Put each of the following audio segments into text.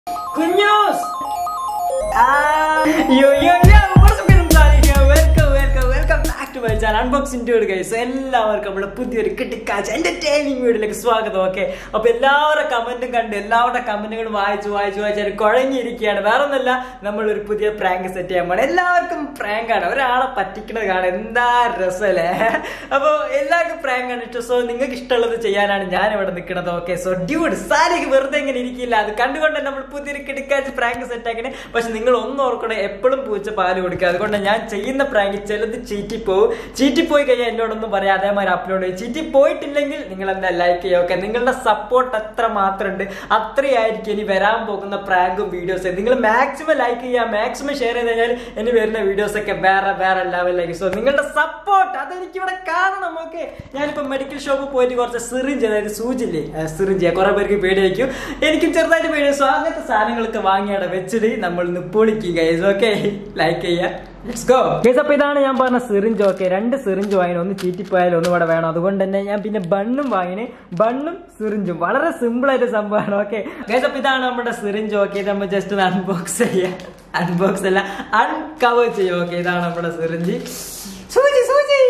Kunyos! Welcome back to my channel. Unboxing dude guys. So എല്ലാവർക്കും നമ്മുടെ പുതിയൊരു കിട്ടിക്കാച്ച entertaining വീഡിയോയിലേക്ക് സ്വാഗതം. ഓക്കെ, അപ്പൊ എല്ലാവരുടെ കമന്റും കണ്ട് എല്ലാവരുടെ കമന്റുകളും വായിച്ച് കുഴങ്ങിയിരിക്കുകയാണ്. വേറെ ഒന്നല്ല, നമ്മളൊരു പുതിയ പ്രാങ്ക് സെറ്റ് ചെയ്യാൻ പോകണം. എല്ലാവർക്കും പ്രാങ്ക് ആണ്, ഒരാളെ പറ്റിക്കുന്നത് കാണാൻ എന്താ രസമല്ലേ. അപ്പൊ എല്ലാവർക്കും പ്രാങ്ക് ആണ് ഇഷ്ടം. സോ നിങ്ങൾക്ക് ഇഷ്ടമുള്ളത് ചെയ്യാനാണ് ഞാൻ ഇവിടെ നിൽക്കുന്നത്. ഓക്കെ, സോ ഡ്യൂഡ് സാരിക്ക് വെറുതെ ഇങ്ങനെ ഇരിക്കില്ല. അത് കണ്ടുകൊണ്ട് നമ്മൾ പുതിയൊരു കിട്ടിക്കാച്ച് പ്രാങ്ക് സെറ്റ് ആക്കിനെ. പക്ഷെ നിങ്ങൾ ഒന്ന് ഓർക്കണം, എപ്പോഴും പൂച്ച പാല് കൊടുക്കുക. അതുകൊണ്ട് ഞാൻ ചെയ്യുന്ന പ്രാങ്ക് ചിലത് ചീറ്റിപ്പോയി കഴിഞ്ഞാൽ എന്നോടൊന്നും പറയാം, അതേമാതിരി അപ്ലോഡ് ചെയ്യും. ചീറ്റി പോയിട്ടില്ലെങ്കിൽ നിങ്ങൾ എന്താ ലൈക്ക് ചെയ്യുക. ഓക്കെ, നിങ്ങളുടെ സപ്പോർട്ട് എത്ര മാത്രമുണ്ട് അത്രയായിരിക്കും ഇനി വരാൻ പോകുന്ന പ്രാങ്കും വീഡിയോസ്. നിങ്ങൾ മാക്സിമം ലൈക്ക് ചെയ്യുക, മാക്സിമം ഷെയർ ചെയ്ത് കഴിഞ്ഞാൽ ഇനി വരുന്ന വീഡിയോസ് ഒക്കെ വേറെ ലെവലിലേക്ക്. സോ നിങ്ങളുടെ സപ്പോർട്ട് അതെനിക്ക് ഇവിടെ കാണണം. ഓക്കെ, ഞാനിപ്പോ മെഡിക്കൽ ഷോപ്പിൽ പോയിട്ട് കുറച്ച് സിറിഞ്ച്, അതായത് സൂചില്ലേ, സിറിഞ്ച് കുറെ പേർക്ക് പേടിയായിരിക്കും, എനിക്കും ചെറുതായിട്ട് പേടിയും. സോ അങ്ങനത്തെ സാധനങ്ങളൊക്കെ വാങ്ങിയാണ് വെച്ചിട്ട് നമ്മൾ ഇന്ന് പൊളിക്കും ഗൈസ്. ഓക്കെ, ലൈക്ക് ചെയ്യുക. Let's go. Guys, അപ്പൊ ഇതാണ് ഞാൻ പറഞ്ഞ സിറിഞ്ച്. ഓക്കെ, 2 സിറിഞ്ച് വാങ്ങിന്, ഒന്ന് ചീറ്റിപ്പോയാലും ഒന്ന് ഇവിടെ വേണം. അതുകൊണ്ട് തന്നെ ഞാൻ പിന്നെ ബണ്ണും വാങ്ങിന്, ബണ്ണും സിറിഞ്ചും. വളരെ സിമ്പിൾ ആയിട്ട് സംഭവമാണ്. ഓക്കെ ഗൈസ്, അപ്പൊ ഇതാണ് നമ്മുടെ സിറിഞ്ച്. ഓക്കെ, നമ്മൾ ജസ്റ്റ് ഒന്ന് അൺബോക്സ് ചെയ്യാം. അൺബോക്സ് അല്ല, അൺകവർ ചെയ്യും. ഓക്കെ, ഇതാണ് നമ്മുടെ സിറിഞ്ച്. സൂചി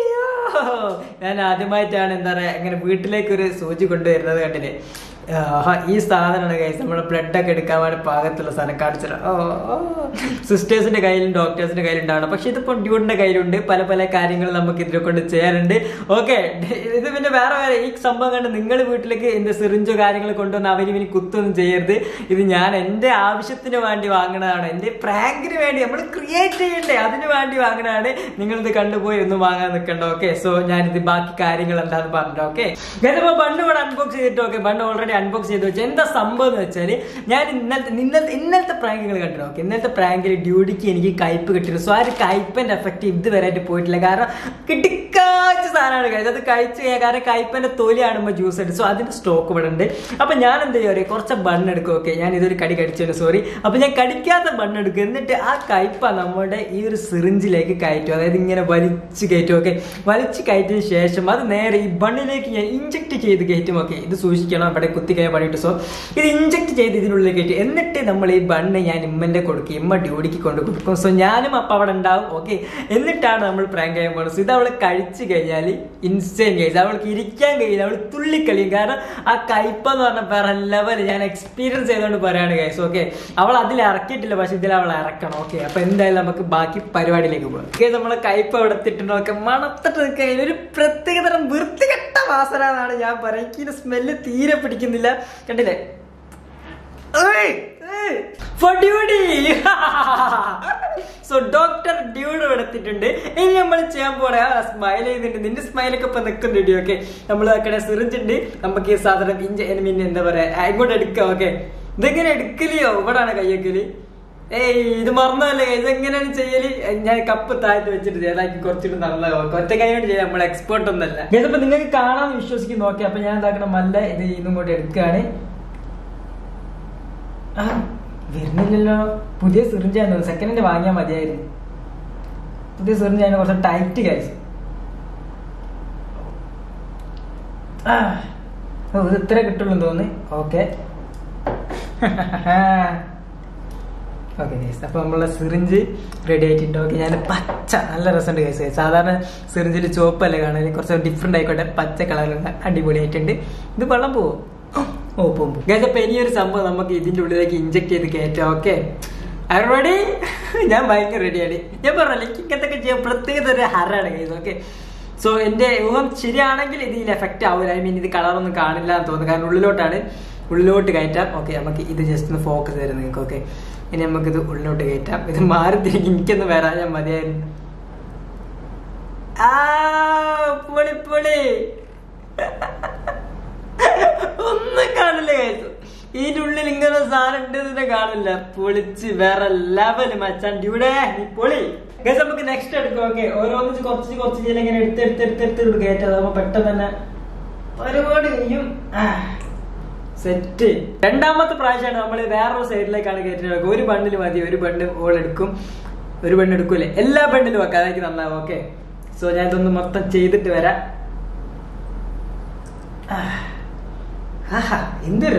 ഞാൻ ആദ്യമായിട്ടാണ് എന്താ പറയാ ഇങ്ങനെ വീട്ടിലേക്ക് ഒരു സൂചി കൊണ്ടുവരുന്നത്. കണ്ടില്ലേ, ഈ സാധനമാണ് ഗൈസ്, നമ്മുടെ ബ്ലഡ് ഒക്കെ എടുക്കാൻ വേണ്ടി പാകത്തുള്ള സാധനം കാണിച്ചത്. സിസ്റ്റേഴ്സിന്റെ കയ്യിലും ഡോക്ടേഴ്സിന്റെ കയ്യിലും ഉണ്ടാവണം. പക്ഷെ ഇതിപ്പോ ഡ്യൂഡിന്റെ കയ്യിലുണ്ട്. പല കാര്യങ്ങൾ നമുക്ക് ഇതിനെ കൊണ്ട് ചെയ്യാറുണ്ട്. ഓക്കെ, ഇത് പിന്നെ വേറെ ഈ സംഭവം കണ്ട് നിങ്ങൾ വീട്ടിലേക്ക് എന്റെ സിറിഞ്ചോ കാര്യങ്ങൾ കൊണ്ടുവന്ന് അവരിവന് കുത്തൊന്നും ചെയ്യരുത്. ഇത് ഞാൻ എന്റെ ആവശ്യത്തിന് വേണ്ടി വാങ്ങണതാണ്, എന്റെ പ്രാങ്കിന് വേണ്ടി നമ്മൾ ക്രിയേറ്റ് ചെയ്യണ്ടേ, അതിന് വേണ്ടി വാങ്ങണതാണ്. നിങ്ങളിത് കണ്ടുപോയി ഒന്നും വാങ്ങാൻ നിൽക്കണ്ട. ഓക്കെ, സോ ഞാനിത് ബാക്കി കാര്യങ്ങൾ എന്താന്ന് പറഞ്ഞു. ഓക്കെ, ഞാനിപ്പോ ബണ്ണ് ഇവിടെ അൺബോക്സ് ചെയ്തിട്ട്, ഓക്കെ ബണ്ണ് ഓൾറെഡി അൺബോക്സ് ചെയ്ത് വെച്ചാൽ എന്താ സംഭവം എന്ന് വെച്ചാൽ, ഞാൻ ഇന്നലത്തെ പ്രാങ്കുകൾ കണ്ടിരുന്നു. ഓക്കെ, ഇന്നലത്തെ പ്രാങ്കിൽ ഡ്യൂഡിക്ക് എനിക്ക് കയ്പ് കിട്ടിയിരുന്നു. സോ ആ ഒരു കയ്പന്റെ എഫക്ട് ഇതുവരെയായിട്ട് പോയിട്ടില്ല. കാരണം കിട്ടിക്കാച്ച സാധനമാണ് കഴിച്ചത്. അത് കഴിച്ച് കാരണം കയ്പന്റെ തൊലി കാണുമ്പോൾ ജ്യൂസ് എടുത്ത്. സോ അതിന്റെ സ്റ്റോക്ക് ഇവിടെ ഉണ്ട്. അപ്പൊ ഞാൻ എന്താ ചെയ്യുക, കുറച്ച് ബണ്ണ് എടുക്കും. ഓക്കെ, ഞാൻ ഇതൊരു കടി കടിച്ചു, സോറി. അപ്പൊ ഞാൻ കടിക്കാത്ത ബണ്ണ് എടുക്കും. എന്നിട്ട് ആ കയ്പ നമ്മുടെ ഈ ഒരു സിറിഞ്ചിലേക്ക് കയറ്റും. അതായത് ഇങ്ങനെ വലിച്ച് കയറ്റും. ഓക്കെ, വലിച്ച് കയറ്റിയതിന് ശേഷം അത് നേരെ ഈ ബണ്ണിലേക്ക് ഞാൻ ഇഞ്ചക്ട് ചെയ്ത് കയറ്റും. ഓക്കെ, ഇത് സൂക്ഷിക്കണം, അവിടെ കുത്തി കഴിയാൻ പണിയിട്ട്. സോ ഇത് ഇഞ്ചക്ട് ചെയ്ത് ഇതിനുള്ളിൽ കയറ്റി, എന്നിട്ട് നമ്മൾ ഈ ബണ്ണ് ഞാൻ ഇമ്മന്റെ കൊടുക്കും, ഇമ്മ ഡ്യൂഡിക്ക് കൊണ്ട് കൊടുക്കും. സോ ഞാനും അപ്പൊ അവിടെ ഉണ്ടാവും. ഓക്കെ, എന്നിട്ടാണ് നമ്മൾ പ്രാങ്ക് ചെയ്യാൻ പോകുന്നത്. സോ ഇത് അവള് കഴിച്ചു കഴിഞ്ഞാൽ ഇൻസ്റ്റന്റ് കഴിച്ചു, അവൾക്ക് ഇരിക്കാൻ കഴിയില്ല, അവൾ തുള്ളിക്കളിയും. കാരണം ആ കയ്പെന്ന് പറഞ്ഞ വേറെ ലെവൽ ഞാൻ എക്സ്പീരിയൻസ് ചെയ്തുകൊണ്ട് പറയാണ് ഗൈസ്. ഓക്കെ, അവൾ അതിൽ ഇറക്കിയിട്ടില്ല, പക്ഷെ ഇതിൽ അവൾ ഇറക്കണം. ഓക്കെ, അപ്പൊ എന്തായാലും നമുക്ക് ബാക്കി പരിപാടിയിലേക്ക് പോകാം. ഓക്കെ, നമ്മളെ കയ്പ അവിടെ എത്തിയിട്ടുണ്ട്. ഓക്കെ, മണത്തിട്ട് നിൽക്കാൻ ഒരു പ്രത്യേകതരം വൃത്തികെട്ട വാസന എന്നാണ് ഞാൻ പറയുന്നത്. എനിക്ക് സ്മെല്ല് തീരെ പിടിക്കുന്നില്ല. കണ്ടില്ലേ, for DUDY. So doctor dude എടുത്തിട്ടുണ്ട്. ഇനി നമ്മൾ ചെയ്യാൻ പോണേ, സ്മൈൽ ചെയ്യുന്നുണ്ട്. നിന്റെ സ്മൈലൊക്കെ ഇപ്പൊ നിൽക്കുന്നുണ്ട്. ഓക്കെ, നമ്മൾ ആക്കണേ സിറിഞ്ച് ഉണ്ട്. നമുക്ക് ഈ സാധനം എന്താ പറയാ ഇങ്ങോട്ട് എടുക്കാം. ഓക്കെ, ഇതെങ്ങനെ എടുക്കലിയോ, ഇവിടാണ് കയ്യക്കല്. ഇത് മറന്നല്ലേ, ഇതെങ്ങനെയാണ് ചെയ്യല്. ഞാൻ കപ്പ് താഴ്ത്തി വെച്ചിട്ട് ചെയ്താക്കി കുറച്ചിട്ട് നല്ല ഒറ്റ കൈകൊണ്ട് ചെയ്യാം, നമ്മൾ എക്സ്പേർട്ട് ഒന്നല്ല. ഇതിപ്പോ നിങ്ങൾക്ക് കാണാൻ വിശ്വസിക്കും. നോക്കി, അപ്പൊ ഞാൻ എന്താക്കണം, നല്ല ഇത് ഇന്നും കൂടി എടുക്കുകയാണ്. വരുന്നില്ലല്ലോ, പുതിയ സിറിഞ്ചായിരുന്നു, സെക്കൻഡ് ഹാൻഡ് വാങ്ങിയാൽ മതിയായിരുന്നു. പുതിയ സിറിഞ്ചായിരുന്നു, കുറച്ച് ടൈറ്റ് കഴിച്ചു. ഇത് ഇത്ര കിട്ടുള്ളൂ തോന്നി. ഓക്കെ ഓക്കെ ഗൈസ്, അപ്പൊ നമ്മളെ സിറിഞ്ച് റെഡി ആയിട്ടുണ്ട്. ഓക്കെ, ഞാൻ പച്ച നല്ല രസമുണ്ട് ഗൈസ്. സാധാരണ സിറിഞ്ചിൽ ചുവപ്പല്ലേ കാണാൻ, കുറച്ച് ഡിഫറെന്റ് ആയിക്കോട്ടെ, പച്ച കളറിലുള്ള അടിപൊളിയായിട്ടുണ്ട്. ഇത് വെള്ളം പോവോ? ഓ, പോകും. ഗൈസ്, അപ്പൊ ഇനിയൊരു സംഭവം നമുക്ക് ഇതിന്റെ ഉള്ളിലേക്ക് ഇഞ്ചക്ട് ചെയ്ത് കയറ്റാം. Okay, ready? ഞാൻ ഭയങ്കര റെഡിയാണ്. ഞാൻ പറഞ്ഞല്ലോ, എനിക്ക് ഇങ്ങനത്തൊക്കെ ചെയ്യാൻ പ്രത്യേകത ഒരു ഹരാണ് ഗൈസ്. ഓക്കെ, സോ എന്റെ ഊഹം ശരിയാണെങ്കിൽ ഇതിൽ എഫക്ട് ആവില്ല. ഐ മീൻ ഇത് കളറൊന്നും കാണില്ല എന്ന് തോന്നുന്നു, കാരണം ഉള്ളിലോട്ട് കയറ്റാം. ഓക്കെ, നമുക്ക് ഇത് ജസ്റ്റ് ഒന്ന് ഫോക്കസ് തരും നിങ്ങൾക്ക്. ഓക്കെ, ഇനി നമുക്കിത് ഉള്ളിലോട്ട് കയറ്റാം. ഇത് മാറി തിരികെ എനിക്കൊന്ന് വരാൻ ഞാൻ മതിയായിരുന്നു. പൊളി ഒന്നും കാണില്ല കഴിച്ചു. ഇതിന്റെ ഉള്ളിൽ ഇങ്ങനെ സാധനം ഉണ്ട് തന്നെ കാണില്ല. പൊളിച്ച് വേറെ ലെവല് മച്ചാൻ ഡ്യൂഡേ, നീ പൊളി. ഗൈസ്, നമുക്ക് നെക്സ്റ്റ് എടുക്കും. ഓക്കെ, ഓരോന്നിച്ച് കുറച്ച് ഇങ്ങനെ എടുത്ത് കയറ്റാം. പെട്ടെന്ന് തന്നെ ഒരുപാട് കഴിയും. സെറ്റ്. രണ്ടാമത്തെ പ്രാവശ്യമാണ് നമ്മൾ വേറൊരു സൈഡിലേക്കാണ് കയറ്റുന്നത്. ഒരു ബണ്ണിൽ മതി, ഒരു ബണ്ണ് ഓൾ എടുക്കും, ഒരു ബണ്ണ് എടുക്കൂലേ, എല്ലാ ബണ്ണിലും വെക്കാം, അതായത് നന്നാവും. ഓക്കെ, സോ ഞാൻ ഇതൊന്ന് മൊത്തം ചെയ്തിട്ട് വരാം. എന്ത് രസം.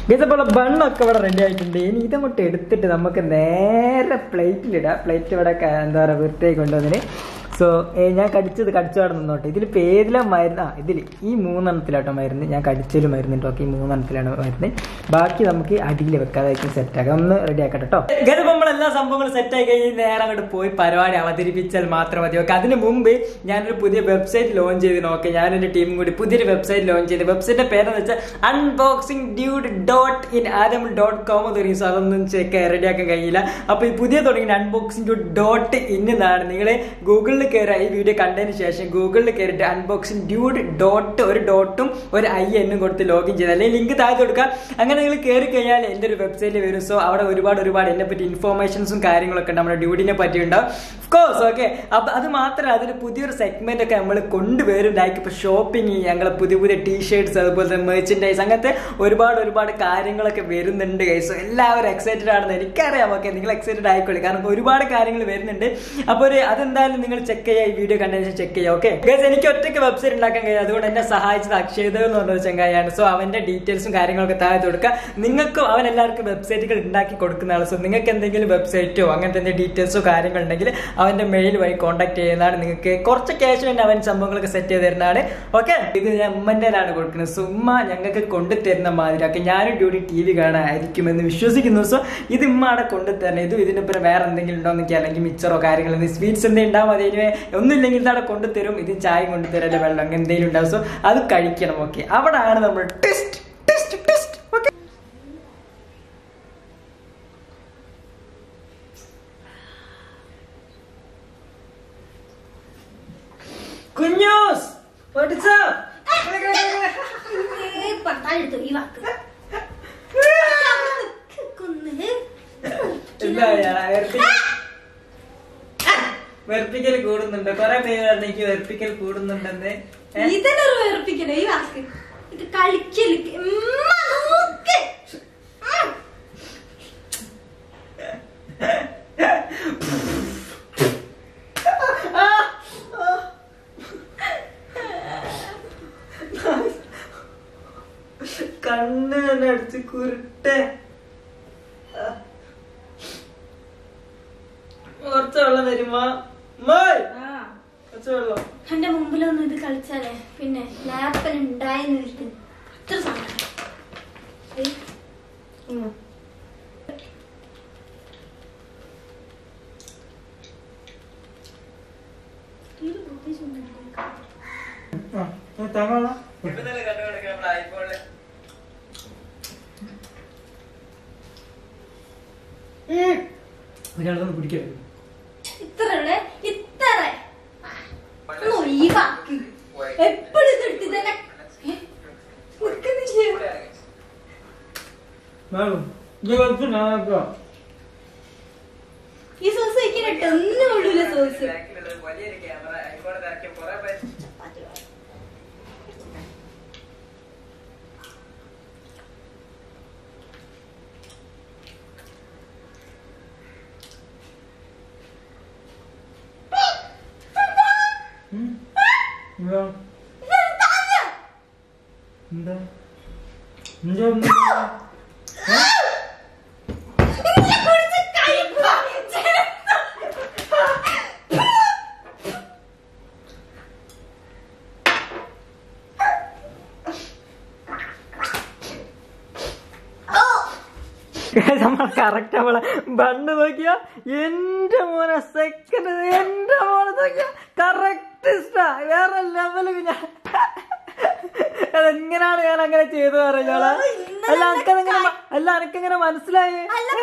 ഇതേപോലെ ബണ്ണൊക്കെ ഇവിടെ റെഡി ആയിട്ടുണ്ട്. ഇനി ഇതങ്ങോട്ട് എടുത്തിട്ട് നമുക്ക് നേരെ പ്ലേറ്റിലിടാം. പ്ലേറ്റ് ഇവിടെ എന്താ പറയുക വൃത്തിയായി കൊണ്ടുവന്നതിന്. സോ ഞാൻ കടിച്ചവിടെ നിന്നോട്ടെ. ഇതിലിപ്പോൾ ഏതിലാ മരുന്ന്? ഇതിൽ ഈ 3 എണ്ണത്തിലാട്ടോ മരുന്ന്. ഞാൻ കടിച്ചതിൽ മരുന്നുണ്ട്. ഓക്കെ, ഈ 3 എണ്ണത്തിലാണ് മരുന്ന്. ബാക്കി നമുക്ക് അടിയിൽ വെക്കാതായിരിക്കും സെറ്റാക്കാം. ഒന്ന് റെഡി ആക്കട്ടെ കേട്ടോ. ഗൈസ് നമ്മളെല്ലാ സംഭവങ്ങളും സെറ്റായി കഴിഞ്ഞ് നേരെ അങ്ങോട്ട് പോയി പരിപാടി അവതരിപ്പിച്ചാൽ മാത്രം മതി. ഓക്കെ, അതിന് മുമ്പ് ഞാനൊരു പുതിയ വെബ്സൈറ്റ് ലോഞ്ച് ചെയ്ത് നോക്കാം. ഞാനെൻ്റെ ടീമും കൂടി പുതിയൊരു വെബ്സൈറ്റ് ലോഞ്ച് ചെയ്ത്. വെബ്സൈറ്റിന്റെ പേരെന്ന് വെച്ചാൽ unboxingdude.in ആരം.com തുടങ്ങി. സോ അതൊന്നും റെഡിയാക്കാൻ കഴിയില്ല. അപ്പോൾ ഈ പുതിയ തുടങ്ങിയ unboxingdude.in എന്നാണ്. നിങ്ങൾ ഗൂഗിളിൽ കയറി ഈ വീഡിയോ കണ്ടതിന് ശേഷം ഗൂഗിളിൽ കയറിയിട്ട് unboxingdude ഒരു ഡോട്ടും ഒരു IN കൊടുത്ത് ലോഗിൻ ചെയ്ത് അല്ലെങ്കിൽ ലിങ്ക് താഴെ കൊടുക്കുക. അങ്ങനെ നിങ്ങൾ കയറി കഴിഞ്ഞാൽ എൻ്റെ ഒരു വെബ്സൈറ്റിൽ വരും. സോ അവിടെ ഒരുപാട് എന്നെ പറ്റി ഇൻഫോർമേഷൻസും കാര്യങ്ങളൊക്കെ നമ്മുടെ ഡ്യൂഡിനെ പറ്റി ഉണ്ടാവും. Of course okay. അപ്പം അത് മാത്രമല്ല അതിന് പുതിയൊരു സെഗ്മെന്റ് ഒക്കെ നമ്മൾ കൊണ്ടുവരും. ലൈക്ക് ഇപ്പോൾ ഷോപ്പിംഗ്, ഞങ്ങളെ പുതിയ ടീഷർട്ട്സ്, അതുപോലെ തന്നെ മെർച്ചൻഡൈസ്, അങ്ങനത്തെ ഒരുപാട് കാര്യങ്ങളൊക്കെ വരുന്നുണ്ട്. സോ എല്ലാവരും എക്സൈറ്റഡ് ആണെന്ന് എനിക്കറിയാം. ഓക്കെ, നിങ്ങൾ എക്സൈറ്റഡ് ആയിക്കോളി, കാരണം ഒരുപാട് കാര്യങ്ങൾ വരുന്നുണ്ട്. അപ്പോൾ അതെന്തായാലും നിങ്ങൾ ചെക്ക് ചെയ്യുക, ഈ വീഡിയോ കണ്ടതിന് ശേഷം ചെക്ക് ചെയ്യുക. ഓക്കെ ഗൈസ്, എനിക്ക് ഒറ്റയ്ക്ക് വെബ്സൈറ്റ് ഉണ്ടാക്കാൻ കഴിയും. അതുകൊണ്ട് എന്നെ സഹായിച്ചത് അക്ഷയ്ദേവ് എന്ന് പറഞ്ഞൊരു ചങ്ങായാണ്. സോ അവന്റെ ഡീറ്റെയിൽസും കാര്യങ്ങളൊക്കെ താഴെ കൊടുക്കുക. നിങ്ങൾക്കും അവൻ എല്ലാവർക്കും വെബ്സൈറ്റുകൾ ഉണ്ടാക്കി കൊടുക്കുന്നതാണ്. സോ നിങ്ങൾക്ക് എന്തെങ്കിലും വെബ്സൈറ്റോ അങ്ങനത്തെ എന്തെങ്കിലും ഡീറ്റെയിൽസോ കാര്യങ്ങൾ ഉണ്ടെങ്കിൽ അവന്റെ മെയിൽ വഴി കോൺടാക്ട് ചെയ്യുന്നതാണ്. നിങ്ങൾക്ക് കുറച്ച് ക്യാഷ് വേണ്ടി അവൻ സംഭവങ്ങളൊക്കെ സെറ്റ് ചെയ്ത് തരുന്നതാണ്. ഓക്കെ, ഇത് ഞാൻ ഉമ്മൻ്റെതാണ് കൊടുക്കുന്നത്. സോ ഉമ്മ ഞങ്ങൾക്ക് കൊണ്ടുതരുന്ന മാതിരി ഒക്കെ ഞാനും ഡ്യൂട്ടി TV കാണാനായിരിക്കുമെന്ന് വിശ്വസിക്കുന്നു. സോ ഇത് ഉമ്മ അവിടെ കൊണ്ടുതരണം. ഇതിനിപ്പം വേറെ എന്തെങ്കിലും ഉണ്ടോ എന്നൊക്കെ, അല്ലെങ്കിൽ മിച്ചറോ കാര്യങ്ങൾ സ്വീറ്റ്സ് എന്തെങ്കിലും ഉണ്ടാവും. അതിന് ഒന്നുമില്ലെങ്കിൽ ഇതവിടെ കൊണ്ടുതരും. ഇത് ചായ കൊണ്ടുതരും, അല്ലെ വെള്ളം, അങ്ങനെ എന്തെങ്കിലും ഉണ്ടാവും. സോ അത് കഴിക്കണം. ഓക്കെ, അവിടെയാണ് നമ്മൾ ടെസ്റ്റ്. ഓക്കെ, കുഞ്ഞൂസ് വെറുപ്പിക്കൽ കൂടുന്നുണ്ട്. കൊറേ പേര് എനിക്ക് വെറുപ്പിക്കൽ കൂടുന്നുണ്ടെന്ന്. വെറുപ്പിക്കലോ ഈ വാക്ക്, ഇത് കളിക്കല്. കണ്ണ് തന്നെ അടിച്ച് കുരുട്ടെ. കുറച്ച് വെള്ളം തരുമാ? കുറച്ച് വെള്ളം. എന്റെ മുമ്പിലൊന്നും ഇത് കളിച്ചാലേ പിന്നെ ലാപ്പൽ ഉണ്ടായെന്ന് അത്ര സാധനം. ഒരാളൊന്ന് കുടിക്കാം. ഇത്ര എപ്പോഴും തന്നെ ഈ സോസ് കഴിക്കാനിട്ട് ഒന്നും ഉള്ളൂല. സോസ് എന്താ നമ്മൾ കറക്റ്റ് നമ്മളെ ബണ്ണ് നോക്കിയാ എന്റെ മോനെ സെക്കൻഡ്, എന്റെ മോനെ നോക്കിയാ കറക്റ്റ് ഇഷ്ടാ. വേറെ ലെവല്. ഞാൻ അതെങ്ങനെയാണ് ഞാൻ അങ്ങനെ ചെയ്തു പറഞ്ഞോളാ? എനക്കെങ്ങനെ മനസ്സിലായി?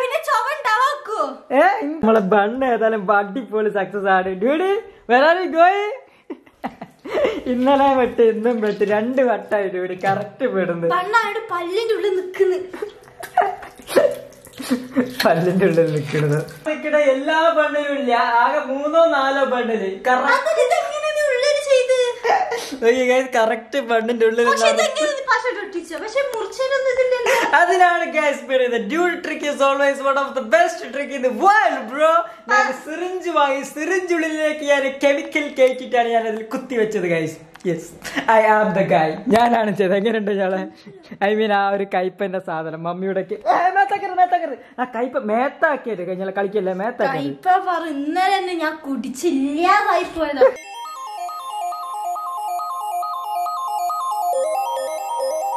നമ്മളെ ബണ്ണ് ഏതായാലും അടിപൊളി സക്സസ് ആണ്. ഡ്യൂഡി വരാൻ ഗോയി. ഇന്നലെ വെട്ട് ഇന്നും വെട്ട് 2 വട്ടായി ഡ്യൂഡി കറക്റ്റ് പെടുന്നത്. പല്ലിന്റെ ഉള്ളിൽ നിൽക്കുന്നത് എല്ലാ ബണ്ണിലും ഇല്ല, ആകെ 3 or 4 ബണ്ണില് കറക്റ്റ് ബണ്ണിന്റെ ഉള്ളിൽ. അതിനാണ് ഗൈസ് പറയുന്നത് dude trick is always one of the best trick in the world bro. ഞാൻ സിറിഞ്ച് വാങ്ങി സിറിഞ്ചുള്ളിലേക്ക് ഞാൻ കെമിക്കൽ കയറ്റിട്ടാണ് ഞാൻ അതിൽ കുത്തി വെച്ചത് guys. Yes I am the guy. ഞാനാണ് ചെയ്തത്. എങ്ങനെയുണ്ട് ഞാളെ? ഐ മീൻ ആ ഒരു കയ്പന്റെ സാധനം മമ്മിയുടെ ആ കയ്പ മേത്താക്കിയത് കഴിഞ്ഞാൽ കളിക്കല്ലേ മേത്താക്കി. ഇന്നലെ ഞാൻ കുടിച്ചില്ലാതായി പോയതാ.